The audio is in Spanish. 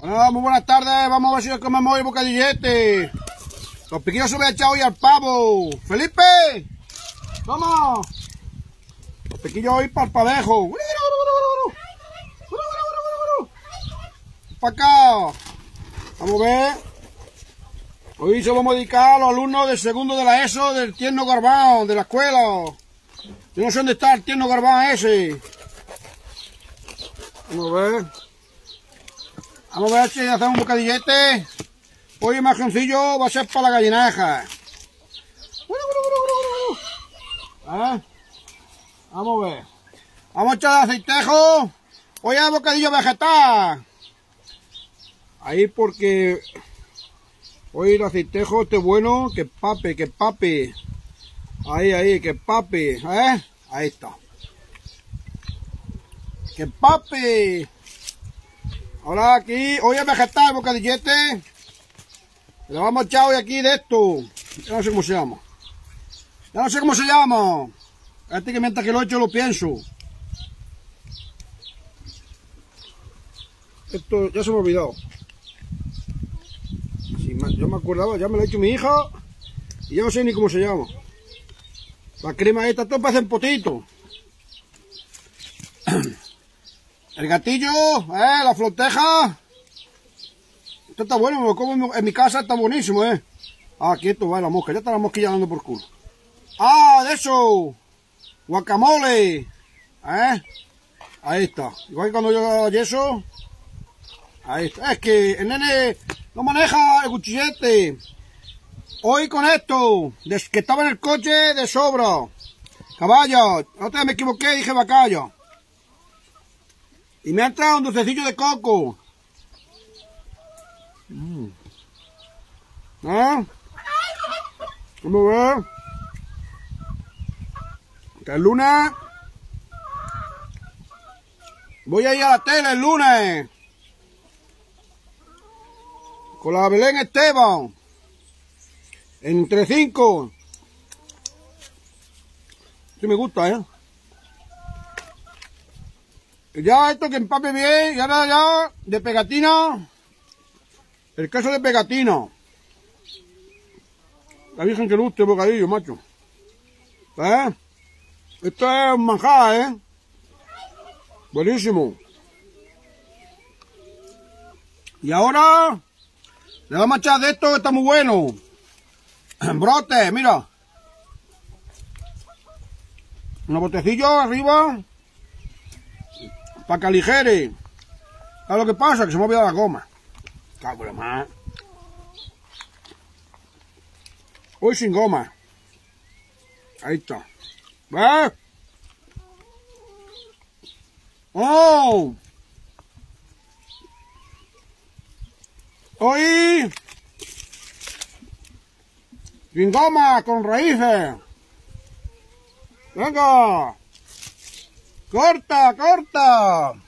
Bueno, muy buenas tardes, vamos a ver si nos comemos hoy bocadillete. Los piquillos se me han echado hoy al pavo. ¡Felipe! ¡Vamos! Los piquillos hoy para el pavejo. ¡Para acá! Vamos a ver. Hoy se vamos a dedicar a los alumnos del segundo de la ESO del Tierno Garbán, de la escuela. Yo no sé dónde está el Tierno Garbán ese. Vamos a ver. Vamos a ver si hacemos un bocadillete. Hoy el majoncillo va a ser para la gallinaja. ¿Eh? Vamos a ver. Vamos a echar aceitejo. Hoy hay bocadillo vegetal. Ahí porque hoy el aceitejo esté bueno. Que pape, que pape. Ahí, que pape. ¿Eh? Ahí está. Que pape. Ahora aquí, hoy es vegetal, bocadillete. Le vamos a echar hoy aquí de esto. Ya no sé cómo se llama. Ya no sé cómo se llama. Este que mientras que lo he hecho lo pienso. Esto ya se me ha olvidado. Sí, yo me acordaba, ya me lo ha hecho mi hija. Y ya no sé ni cómo se llama. La crema esta, todo parece un potito. El gatillo, la floteja. Esto está bueno, me lo como en mi casa, está buenísimo, Ah, aquí esto va la mosca, ya está la mosquilla dando por culo. Ah, de eso. Guacamole. Ahí está. Igual que cuando yo hago yeso. Ahí está. Es que el nene no maneja el cuchillete. Hoy con esto, que estaba en el coche de sobra. Caballo. Otra vez me equivoqué, dije vacayo. Y me ha entrado un dulcecillo de coco. Vamos a ver. Que el lunes voy a ir a la tele el lunes. Con la Belén Esteban. Entre 5. Sí me gusta, Ya esto que empape bien, y ahora ya de pegatina, el queso de pegatina. La Virgen que guste el bocadillo, macho. Esto es un manjar, Buenísimo. Y ahora le vamos a echar de esto que está muy bueno. Brote, mira. Unos botecillos arriba. Para que aligere. ¿Sabes lo que pasa? Que se me ha olvidado la goma. Cago en la madre. Hoy sin goma. Ahí está. ¿Ves? ¡Oh! Hoy sin goma, con raíces. Venga. Corta, corta.